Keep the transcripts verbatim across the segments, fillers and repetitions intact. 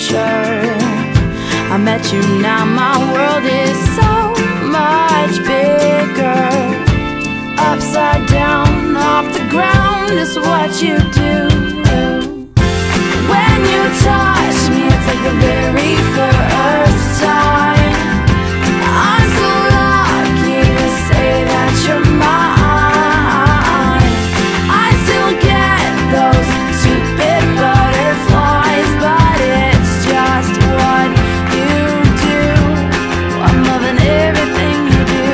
adventure. I met you, now my world is so much bigger. Upside down, off the ground is what you do. When you touch me, it's like the very first time. I'm so lucky to say that you're mine. I still get those stupid butterflies, but it's just what you do. I'm loving everything you do.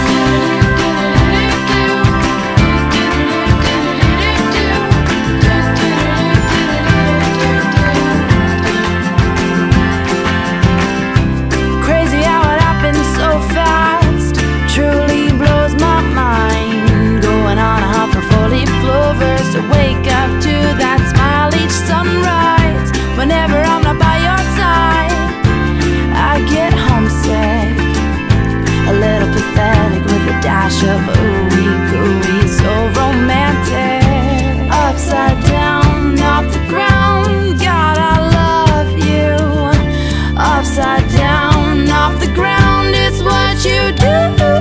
Crazy how it happened so fast, truly blows my mind. Going on a hunt for four-leaf clovers to wake up to that smile each sunrise. Whenever I'm not by your side, I get homesick, a little pathetic with a dash of ooey gooey, so romantic. Upside down, off the ground, God, I love you. Upside down, off the ground, it's what you do.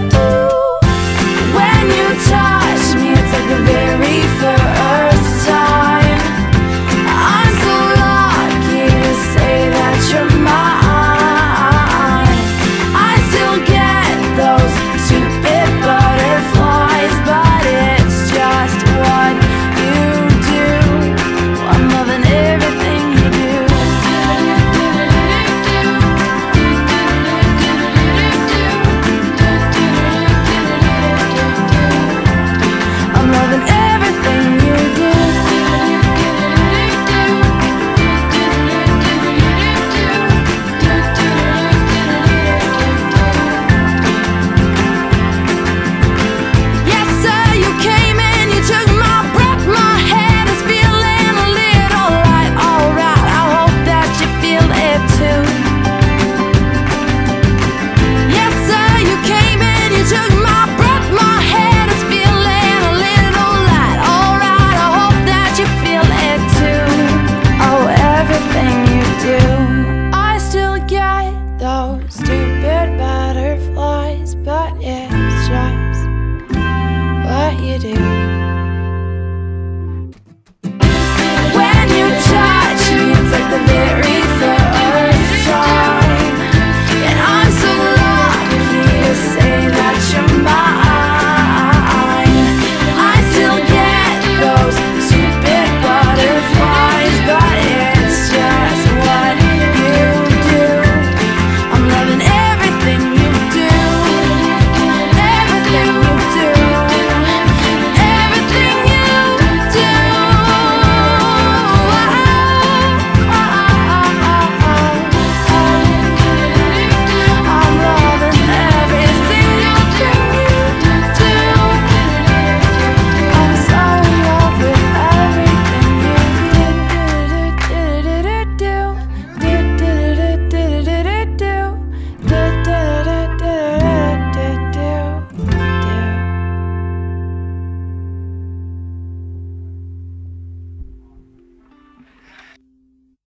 When you touch me, it's like the very first time. I'm so lucky to say that you're mine. I still get those stupid butterflies, but it's just what you do. I'm loving everything you do. I'm loving everything you do. Yes, sir, you came in, you took my breath, my head is feeling a little light. Alright, I hope that you feel it too. Yes, sir, you came in, you took my breath, my head is feeling a little light. Alright, I hope that you feel it too. Oh, everything you do, I still get those stupid butterflies, but it's just what you do.